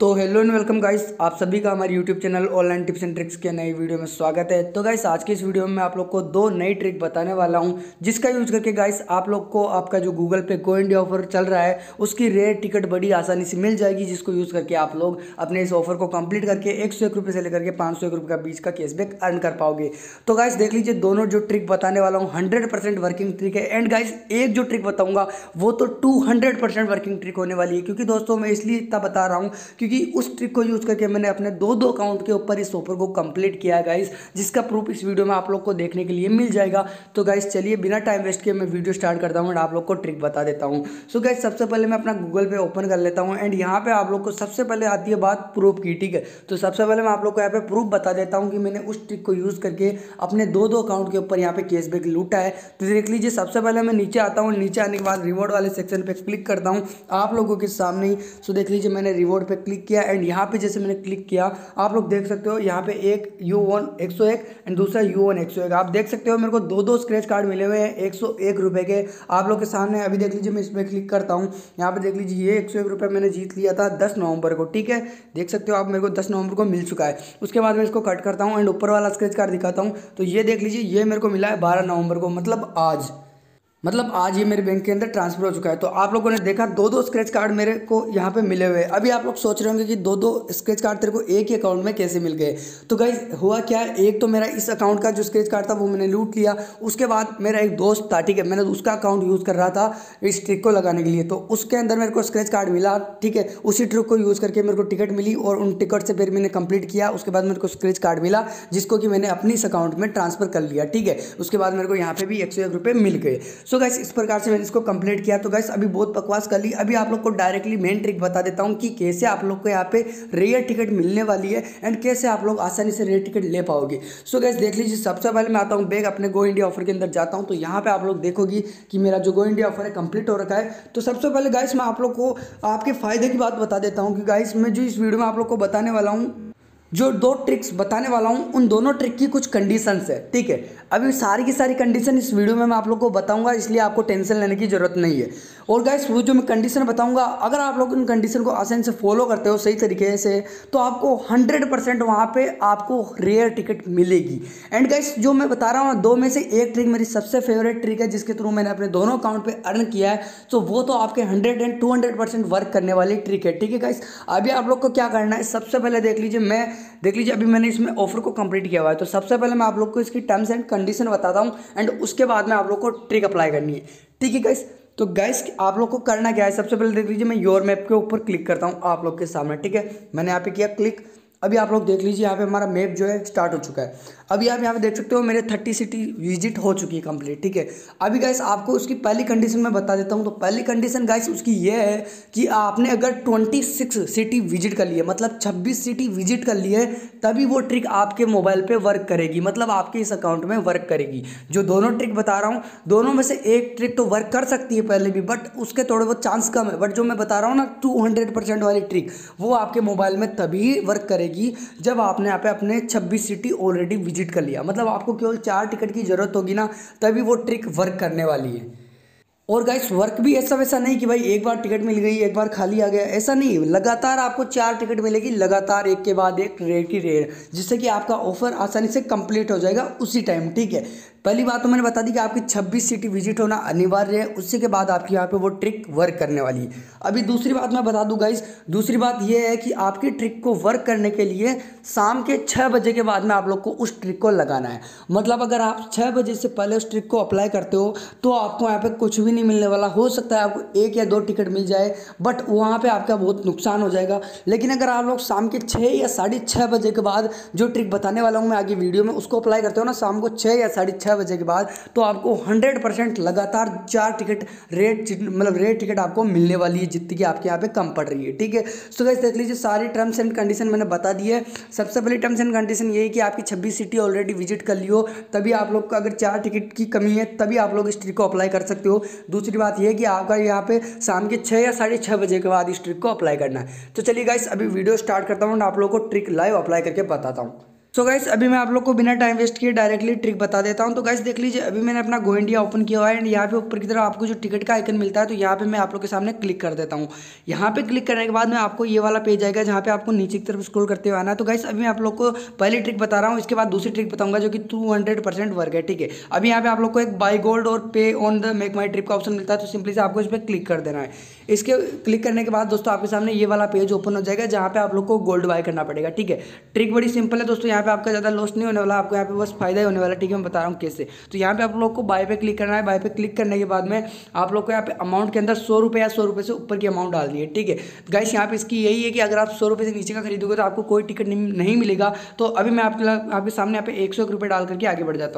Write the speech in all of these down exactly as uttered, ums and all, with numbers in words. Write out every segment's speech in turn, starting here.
तो hello and welcome guys, आप सभी का हमारे YouTube channel online tips and tricks के नई वीडियो में स्वागत है। तो गाइस आज की इस वीडियो में मैं आप लोग को दो नई ट्रिक बताने वाला हूं, जिसका यूज करके गाइस आप लोग को आपका जो गूगल पे गो इंडिया ऑफर चल रहा है उसकी रेयर टिकट बड़ी आसानी से मिल जाएगी, जिसको यूज करके आप लोग अपने इस ऑफर को कंप्लीट करके एक सौ एक रुपये से लेकर के पाँच सौ एक रुपये का बीच का कैशबैक अर्न कर पाओगे। तो गाइस देख लीजिए, दोनों जो ट्रिक बताने वाला हूँ हंड्रेड परसेंट वर्किंग ट्रिक है। एंड गाइस एक जो ट्रिक बताऊंगा वो तो two hundred percent working trick होने वाली है, क्योंकि दोस्तों मैं इसलिए इतना बता रहा हूँ क्योंकि उस ट्रिक को यूज करके मैंने अपने दो दो अकाउंट के ऊपर इस ऑफर को कंप्लीट किया है गाइस, जिसका प्रूफ इस वीडियो में आप लोग को देखने के लिए मिल जाएगा। तो गाइस चलिए बिना टाइम वेस्ट किए मैं वीडियो स्टार्ट करता हूँ और आप लोग को ट्रिक बता देता हूँ। सो गाइस सबसे पहले मैं अपना गूगल पे ओपन कर लेता हूँ एंड यहाँ पे आप लोग को सबसे पहले आती है बात प्रूफ की, ठीक है। तो सबसे पहले मैं आप लोग को यहाँ पे प्रूफ बता देता हूँ कि मैंने उस ट्रिक को यूज करके अपने दो दो अकाउंट के ऊपर यहाँ पे कैशबैक लूटा है। तो देख लीजिए, सबसे पहले मैं नीचे आता हूँ, नीचे आने के बाद रिवॉर्ड वाले सेक्शन पे क्लिक करता हूँ आप लोगों के सामने ही। सो देख लीजिए मैंने रिवॉर्ड पे क्लिक किया एंड यहाँ पे जैसे मैंने क्लिक किया आप लोग देख सकते हो यहाँ पे एक यू वन एक सौ एक एंड दूसरा यू वन एक सौ एक। आप देख सकते हो मेरे को दो दो स्क्रैच कार्ड मिले हुए हैं एक सौ एक रुपए के आप लोग के सामने। अभी देख लीजिए मैं इस पर क्लिक करता हूँ, यहाँ पे देख लीजिए ये एक सौ एक रुपये मैंने जीत लिया था दस नवंबर को, ठीक है। देख सकते हो आप मेरे को दस नवंबर को मिल चुका है। उसके बाद मैं इसको कट करता हूँ एंड ऊपर वाला स्क्रैच कार्ड दिखाता हूँ। तो ये देख लीजिए ये मेरे को मिला है बारह नवंबर को, मतलब आज मतलब आज ये मेरे बैंक के अंदर ट्रांसफर हो चुका है। तो आप लोगों ने देखा दो दो स्क्रैच कार्ड मेरे को यहाँ पे मिले हुए हैं। अभी आप लोग सोच रहे होंगे कि दो दो स्क्रैच कार्ड तेरे को एक ही अकाउंट में कैसे मिल गए। तो गाइस हुआ क्या, एक तो मेरा इस अकाउंट का जो स्क्रैच कार्ड था वो मैंने लूट लिया। उसके बाद मेरा एक दोस्त था, ठीक है, मैंने उसका अकाउंट यूज़ कर रहा था इस ट्रिक को लगाने के लिए। तो उसके अंदर मेरे को स्क्रैच कार्ड मिला, ठीक है। उसी ट्रिक को यूज़ करके मेरे को टिकट मिली और उन टिकट से फिर मैंने कंप्लीट किया। उसके बाद मेरे को स्क्रैच कार्ड मिला जिसको कि मैंने अपनी इस अकाउंट में ट्रांसफर कर लिया, ठीक है। उसके बाद मेरे को यहाँ पे भी एक सौ एक रुपये मिल गए। सो गाइस इस प्रकार से मैंने इसको कंप्लीट किया। तो गाइस अभी बहुत बकवास कर ली, अभी आप लोग को डायरेक्टली मेन ट्रिक बता देता हूं कि कैसे आप लोग को यहाँ पे रेयर टिकट मिलने वाली है एंड कैसे आप लोग आसानी से रेयर टिकट ले पाओगे। सो गाइस देख लीजिए, सबसे पहले मैं आता हूं बैक अपने गो इंडिया ऑफर के अंदर जाता हूं। तो यहाँ पे आप लोग देखोगी कि मेरा जो गो इंडिया ऑफर है कंप्लीट हो रखा है। तो सबसे पहले गाइस मैं आप लोग को आपके फायदे की बात बता देता हूँ कि गाइस मैं जो इस वीडियो में आप लोग को बताने वाला हूँ, जो दो ट्रिक्स बताने वाला हूं उन दोनों ट्रिक की कुछ कंडीशंस है, ठीक है। अभी सारी की सारी कंडीशन इस वीडियो में मैं आप लोग को बताऊंगा, इसलिए आपको टेंशन लेने की जरूरत नहीं है। और गाइस वो जो मैं कंडीशन बताऊंगा, अगर आप लोग उन कंडीशन को आसानी से फॉलो करते हो सही तरीके से, तो आपको हंड्रेड परसेंट वहाँ पे आपको रेयर टिकट मिलेगी। एंड गाइस जो मैं बता रहा हूँ दो में से एक ट्रिक मेरी सबसे फेवरेट ट्रिक है, जिसके थ्रू मैंने अपने दोनों अकाउंट पे अर्न किया है। तो वो तो आपके hundred and two hundred percent work करने वाली ट्रिक है, ठीक है गाइस। अभी आप लोग को क्या करना है, सबसे पहले देख लीजिए, मैं देख लीजिए अभी मैंने इसमें ऑफर को कंप्लीट किया हुआ है। तो सबसे पहले मैं आप लोग को इसकी टर्म्स एंड कंडीशन बताता हूं एंड उसके बाद में आप लोग को ट्रिक अप्लाई करनी है, ठीक है गाइस। तो गाइस आप लोग को करना क्या है, सबसे पहले देख लीजिए मैं योर मैप के ऊपर क्लिक करता हूं आप लोग के सामने, ठीक है। मैंने यहाँ पे किया क्लिक। अभी आप लोग देख लीजिए यहाँ पे हमारा मैप जो है स्टार्ट हो चुका है। अभी आप यहाँ पे देख सकते हो मेरे थर्टी सिटी विजिट हो चुकी है कंप्लीट, ठीक है। अभी गाइस आपको उसकी पहली कंडीशन मैं बता देता हूँ। तो पहली कंडीशन गाइस उसकी ये है कि आपने अगर छब्बीस सिटी विजिट कर लिए, मतलब छब्बीस सिटी विजिट कर लिए, तभी वो ट्रिक आपके मोबाइल पे वर्क करेगी, मतलब आपके इस अकाउंट में वर्क करेगी। जो दोनों ट्रिक बता रहा हूँ दोनों में से एक ट्रिक तो वर्क कर सकती है पहले भी, बट उसके थोड़े बहुत चांस कम है। बट जो मैं बता रहा हूँ ना टू हंड्रेड परसेंट वाली ट्रिक, वो आपके मोबाइल में तभी वर्क करेगी जब आपने यहाँ पे अपने छब्बीस सिटी ऑलरेडी विजिट कर लिया, मतलब आपको केवल चार टिकट की जरूरत होगी ना, तभी वो ट्रिक वर्क करने वाली है। और गाइस वर्क भी ऐसा वैसा नहीं कि भाई एक बार टिकट मिल गई एक बार खाली आ गया, ऐसा नहीं। लगातार आपको चार टिकट मिलेगी, लगातार एक के बाद एक, रेयर की रेयर, जिससे कि आपका ऑफर आसानी से कंप्लीट हो जाएगा उसी टाइम, ठीक है। पहली बात तो मैंने बता दी कि आपकी छब्बीस सिटी विजिट होना अनिवार्य है, उससे के बाद आपकी यहाँ पे वो ट्रिक वर्क करने वाली है। अभी दूसरी बात मैं बता दूं गाइस, दूसरी बात ये है कि आपकी ट्रिक को वर्क करने के लिए शाम के छः बजे के बाद में आप लोग को उस ट्रिक को लगाना है। मतलब अगर आप छः बजे से पहले उस ट्रिक को अप्लाई करते हो तो आपको यहाँ पे कुछ भी नहीं मिलने वाला। हो सकता है आपको एक या दो टिकट मिल जाए, बट वहाँ पे आपका बहुत नुकसान हो जाएगा। लेकिन अगर आप लोग शाम के छः या साढ़े छः बजे के बाद जो ट्रिक बताने वाला हूँ मैं आगे वीडियो में, उसको अप्लाई करते हो ना शाम को छः या साढ़े छः बजे के बाद, तो आपको हंड्रेड परसेंट लगातार चार टिकट रेट मतलब रेट टिकट आपको मिलने वाली है, जितनी कि आपके यहाँ पे कम पड़ रही है, ठीक है। सो गाइस देख लीजिए सारी टर्म्स एंड कंडीशन मैंने बता दी है। सबसे पहले टर्म्स एंड कंडीशन ये है कि आपकी छब्बीस सिटी ऑलरेडी विजिट कर लियो, तभी आप लोग का अगर चार टिकट की कमी है तभी आप लोग इस ट्रिक को अप्लाई कर सकते हो। दूसरी बात यह है कि आपका यहाँ पे शाम के छः या साढ़े छः बजे के बाद इस ट्रिक को अप्लाई करना है। तो चलिए गाइस अभी वीडियो स्टार्ट करता हूँ और आप लोगों को ट्रिक लाइव अप्लाई करके बताता हूँ। सो गाइस अभी मैं आप लोग को बिना टाइम वेस्ट किए डायरेक्टली ट्रिक बता देता हूं। तो गाइस देख लीजिए, अभी मैंने अपना गो इंडिया ओपन किया हुआ है एंड यहाँ पे ऊपर की तरफ आपको जो टिकट का आइकन मिलता है, तो यहाँ पे मैं आप लोग के सामने क्लिक कर देता हूँ। यहाँ पे क्लिक करने के बाद में आपको ये वाला पेज आएगा जहाँ पे आपको नीचे की तरफ स्क्रॉल करते हुए आना है। तो गाइस अभी मैं आप लोग को पहली ट्रिक बता रहा हूँ, इसके बाद दूसरी ट्रिक बताऊंगा जो कि टू हंड्रेड परसेंट वर्क है, ठीक है। अभी यहाँ पे आप लोग को एक बाय गोल्ड और pay on the MakeMyTrip का ऑप्शन मिलता है, तो सिंपली से आपको इस पर क्लिक कर देना है। इसके क्लिक करने के बाद दोस्तों आपके सामने ये वाला पेज ओपन हो जाएगा जहाँ पे आप लोग को गोल्ड बाय करना पड़ेगा, ठीक है। ट्रिक बड़ी सिंपल है दोस्तों, यहाँ पे आपका ज़्यादा लॉस नहीं होने वाला, आपको यहाँ पे बस फायदा ही होने वाला है, ठीक है। मैं बता रहा हूँ कैसे। तो यहाँ पे आप लोग को बाय पे क्लिक करना है। बाय पे क्लिक करने के बाद में आप लोग को यहाँ पे अमाउंट के अंदर सौ रुपये या सौ रुपये से ऊपर की अमाउंट डालनी है, ठीक है। गाइस यहाँ पे इसकी यही है कि अगर आप सौ रुपये से नीचे का खरीदोगे तो आपको कोई टिकट नहीं मिलेगा। तो अभी मैं आपके आपके सामने यहाँ पे एक सौ रुपये डाल करके आगे बढ़ जाता हूँ।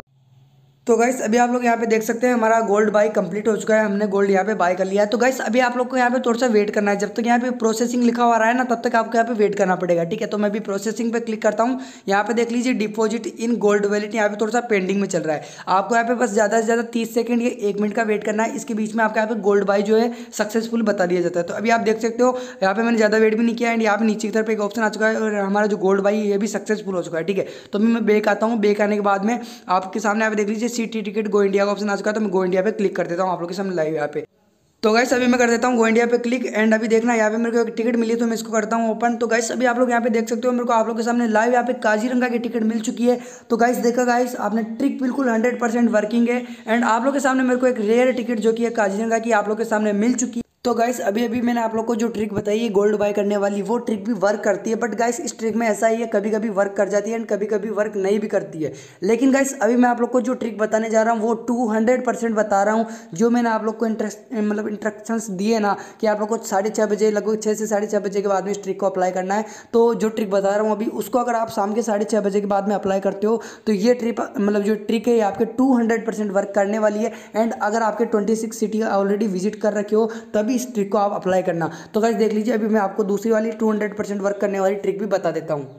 तो गाइस अभी आप लोग यहाँ पे देख सकते हैं हमारा गोल्ड बाय कंप्लीट हो चुका है, हमने गोल्ड यहाँ पे बाय कर लिया है। तो गाइस अभी आप लोग को यहाँ पे थोड़ा सा वेट करना है, जब तक यहाँ पे प्रोसेसिंग लिखा हुआ रहा है ना तब तक आपको यहाँ पे वेट करना पड़ेगा, ठीक है। तो मैं भी प्रोसेसिंग पे क्लिक करता हूँ। यहाँ पे देख लीजिए डिपॉजिट इन गोल्ड वैलेट यहाँ पे थोड़ा सा पेंडिंग में चल रहा है। आपको यहाँ पे बस ज़्यादा से ज़्यादा तीस सेकंड या एक मिनट का वेट करना है। इसके बीच में आपका यहाँ पे गोल्ड बाय जो है सक्सेसफुल बता दिया जाता है। तो अभी आप देख सकते हो यहाँ पे मैंने ज़्यादा वेट भी नहीं किया एंड यहाँ पे नीचे की तरफ एक ऑप्शन आ चुका है और हमारा जो गोल्ड बाय ये भी सक्सेसफुल हो चुका है, ठीक है। तो अभी मैं बेक आता हूँ। बेक आने के बाद में आपके सामने यहाँ पे देख लीजिए सीटी टिकट गो इंडिया का ऑप्शन आ चुका है। तो मैं गो इंडिया पे क्लिक कर देता हूँ आप लोग के सामने लाइव यहाँ पे। तो गाइस अभी मैं कर देता हूँ गो इंडिया पे क्लिक एंड अभी देखना यहाँ पे मेरे को एक टिकट मिली है, तो मैं इसको करता हूँ ओपन। तो गाइस अभी आप लोग यहाँ पे देख सकते हो मेरे को आप लोग के सामने लाइव यहाँ पे काजीरंगा की टिकट मिल चुकी है। तो गाइस देखा गाइस आपने ट्रिक बिल्कुल हंड्रेड परसेंट वर्किंग है एंड आप लोग के सामने मेरे को एक रेयर टिकट जो कि है काजीरंगा की आप लोग के सामने मिल चुकी है। तो गाइस अभी अभी मैंने आप लोग को जो ट्रिक बताई है गोल्ड बाय करने वाली, वो ट्रिक भी वर्क करती है। बट गाइस इस ट्रिक में ऐसा ही है, कभी कभी वर्क कर जाती है एंड कभी कभी वर्क नहीं भी करती है। लेकिन गाइस अभी मैं आप लोग को जो ट्रिक बताने जा रहा हूँ वो टू हंड्रेड परसेंट बता रहा हूँ। जो मैंने आप लोग को इंट्रस्ट मतलब इंस्ट्रक्शंस दिए ना कि आप लोग को साढ़े छः बजे लगभग छः से साढ़े छः बजे के बाद में इस ट्रिक को अप्लाई करना है। तो जो ट्रिक बता रहा हूँ अभी उसको अगर आप शाम के साढ़े छः बजे के बाद में अप्लाई करते हो तो ये ट्रिप मतलब जो ट्रिक है ये आपके टू हंड्रेड परसेंट वर्क करने वाली है। एंड अगर आपके twenty six city already visit कर रखे हो तभी इस ट्रिक को आप अप्लाई करना। तो गाइस देख लीजिए अभी मैं आपको दूसरी वाली टू हंड्रेड परसेंट वर्क करने वाली ट्रिक भी बता देता हूँ।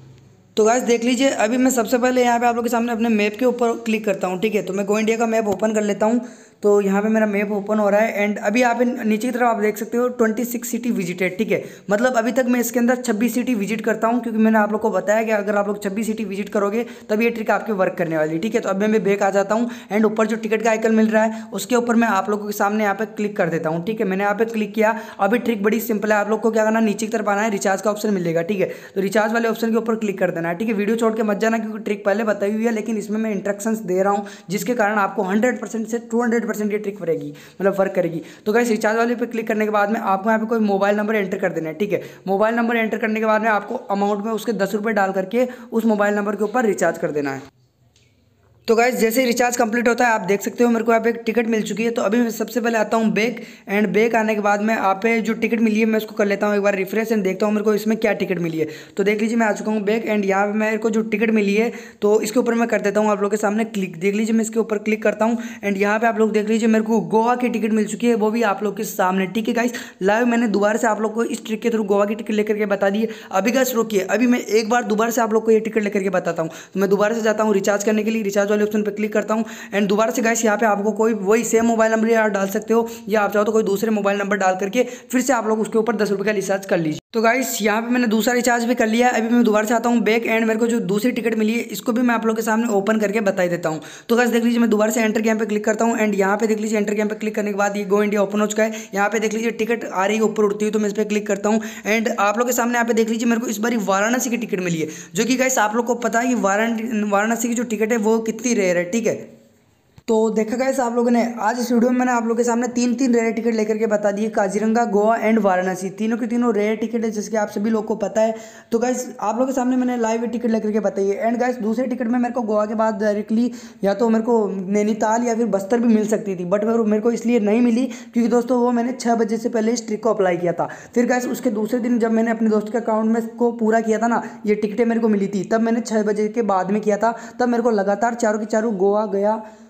तो गाइस देख लीजिए अभी मैं सबसे पहले यहाँ पे आप लोग के सामने अपने मैप के ऊपर क्लिक करता हूँ, ठीक है। तो मैं गो इंडिया का मैप ओपन कर लेता हूँ। तो यहाँ पे मेरा मैप ओपन हो रहा है एंड अभी आप नीचे की तरफ आप देख सकते हो ट्वेंटी सिक्स सिटी विजिटेड, ठीक है। मतलब अभी तक मैं इसके अंदर छब्बीस सिटी विजिट करता हूँ, क्योंकि मैंने आप लोग को बताया कि अगर आप लोग छब्बीस सिटी विजिट करोगे तब ये ट्रिक आपके वर्क करने वाली, ठीक है। तो अभी मैं बैक आ जाता हूँ एंड ऊपर जो टिकट का आइकन मिल रहा है उसके ऊपर मैं आप लोगों के सामने यहाँ पे क्लिक कर देता हूँ, ठीक है। मैंने यहाँ पे क्लिक किया। अभी ट्रिक बड़ी सिंपल है, आप लोग को क्या करना है नीचे की तरफ आना है, रिचार्ज का ऑप्शन मिलेगा, ठीक है। तो रिचार्ज वाले ऑप्शन के ऊपर क्लिक कर देना है, ठीक है। वीडियो छोड़ के मत जाना क्योंकि ट्रिक पहले बताई हुई है, लेकिन इसमें मैं इंस्ट्रक्शंस दे रहा हूँ जिसके कारण आपको हंड्रेड परसेंट से टू हंड्रेड परसेंट ये ट्रिक करेगी मतलब वर्क करेगी। तो गाइस रिचार्ज वाले पे क्लिक करने के बाद में आपको यहाँ पे कोई मोबाइल नंबर एंटर कर देना है, ठीक है। मोबाइल नंबर एंटर करने के बाद में आपको अमाउंट में उसके दस रुपये डाल करके उस मोबाइल नंबर के ऊपर रिचार्ज कर देना है। तो गाइस जैसे ही रिचार्ज कंप्लीट होता है आप देख सकते हो मेरे को यहाँ पे एक टिकट मिल चुकी है। तो अभी मैं सबसे पहले आता हूँ बैक एंड बैक आने के बाद में आप पे जो टिकट मिली है मैं उसको कर लेता हूँ एक बार रिफ्रेश एंड देखता हूँ मेरे को इसमें क्या टिकट मिली है। तो देख लीजिए मैं आ चुका हूँ बैक एंड यहाँ पे मेरे को जो टिकट मिली है तो इसके ऊपर मैं कर देता हूँ आप लोग के सामने क्लिक। देख लीजिए मैं इसके ऊपर क्लिक करता हूँ एंड यहाँ पे आप लोग देख लीजिए मेरे को गोवा की टिकट मिल चुकी है, वो भी आप लोग के सामने, ठीक है गाइस। लाइव मैंने दोबारा से आप लोग को इस ट्रिक के थ्रू गोवा की टिकट लेकर के बता दी है। अभी गाइस रोकिए, अभी मैं एक बार दोबारा से आप लोग को ये टिकट लेकर के बताता हूँ। तो मैं दोबारा से जाता हूँ रिचार्ज करने के लिए, रिचार्ज वाले ऑप्शन पर क्लिक करता हूँ एंड दोबारा से गाइस यहाँ पे आपको कोई वही सेम मोबाइल नंबर आप डाल सकते हो या आप चाहो तो कोई दूसरे मोबाइल नंबर डाल करके फिर से आप लोग उसके ऊपर दस रुपये का रिचार्ज कर लीजिए। तो गाइस यहाँ पे मैंने दूसरा रिचार्ज भी कर लिया। अभी मैं दोबारा से आता हूँ बैक एंड मेरे को जो दूसरी टिकट मिली है इसको भी मैं आप लोग के सामने ओपन करके बता देता हूँ। तो गाइस देख लीजिए मैं दोबारा से एंटर गेम पे क्लिक करता हूँ एंड यहाँ पे देख लीजिए एंटर गेम पे क्लिक करने के बाद ये गो इंडिया ओपन हो चुका है। यहाँ पे देख लीजिए टिकट आ रही है ऊपर उड़ती हुई, तो मैं इस पर क्लिक करता हूँ एंड आप लोग के सामने यहाँ पे देख लीजिए मेरे को इस बार वाराणसी की टिकट मिली है, जो कि गाइस आप लोग को पता है कि वाराणसी की जो टिकट है वो कितनी रेयर है, ठीक है। तो देखा गाइस आप लोगों ने आज इस वीडियो में मैंने आप लोगों के सामने तीन तीन रेयर टिकट लेकर के बता दिए, काजीरंगा, गोवा एंड वाराणसी, तीनों के तीनों रेयर टिकट है जिसके आप सभी लोग को पता है। तो गाइस आप लोगों के सामने मैंने लाइव टिकट लेकर के बताई है। एंड गाइस दूसरे टिकट में मेरे को गोवा के बाद डायरेक्टली या तो मेरे को नैनीताल या फिर बस्तर भी मिल सकती थी, बट मेरे को इसलिए नहीं मिली क्योंकि दोस्तों वो मैंने छः बजे से पहले इस ट्रिक को अप्लाई किया था। फिर गाइस उसके दूसरे दिन जब मैंने अपने दोस्त के अकाउंट में को पूरा किया था ना, ये टिकटें मेरे को मिली थी, तब मैंने छः बजे के बाद में किया था। तब मेरे को लगातार चारों की चारों गोवा गया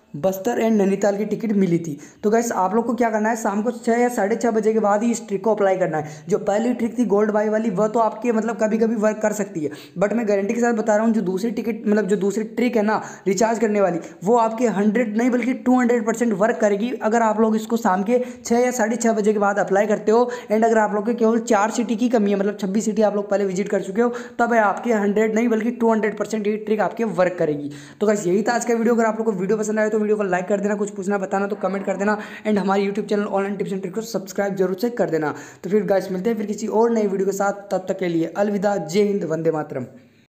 बस्तर एंड नैनीताल की टिकट मिली थी। तो गाइस आप लोग को क्या करना है, शाम को छः या साढ़े छः बजे के बाद ही इस ट्रिक को अप्लाई करना है। जो पहली ट्रिक थी गोल्ड बाई वाली, वह तो आपके मतलब कभी कभी वर्क कर सकती है, बट मैं गारंटी के साथ बता रहा हूँ जो दूसरी टिकट मतलब जो दूसरी ट्रिक है ना रिचार्ज करने वाली, वो आपके हंड्रेड नहीं बल्कि टू हंड्रेड परसेंट वर्क करेगी अगर आप लोग इसको शाम के छः या साढ़े छः बजे के बाद अप्लाई करते हो। एंड अगर आप लोग के केवल चार सिटी की कमी है, मतलब छब्बीस सिटी आप लोग पहले विजिट कर चुके हो, तब आपके हंड्रेड नहीं बल्कि टू हंड्रेड परसेंट ये ट्रिक आपके वर्क करेगी। तो गाइस यही था आज का वीडियो। अगर आप लोग को वीडियो पसंद आए तो वीडियो को लाइक कर देना, कुछ पूछना बताना तो कमेंट कर देना, एंड हमारे YouTube channel online tips and tricks को सब्सक्राइब जरूर से कर देना। तो फिर गाइस मिलते हैं फिर किसी और नई वीडियो के साथ, तब तक के लिए अलविदा, जय हिंद, वंदे मातरम।